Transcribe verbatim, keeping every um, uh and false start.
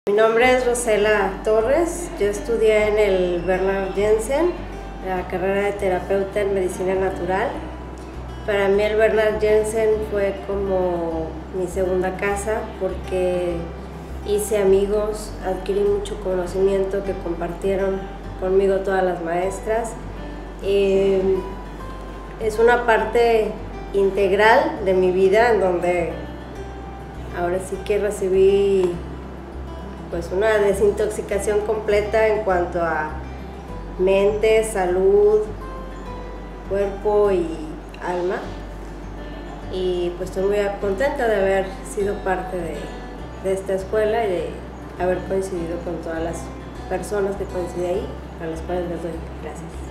Mi nombre es Rosela Torres, yo estudié en el Bernard Jensen, la carrera de terapeuta en Medicina Natural. Para mí el Bernard Jensen fue como mi segunda casa porque hice amigos, adquirí mucho conocimiento que compartieron conmigo todas las maestras. Eh, es una parte integral de mi vida en donde ahora sí que recibí pues una desintoxicación completa en cuanto a mente, salud, cuerpo y alma, y pues estoy muy contenta de haber sido parte de, de esta escuela y de haber coincidido con todas las personas que coincidí ahí, a las cuales les doy gracias.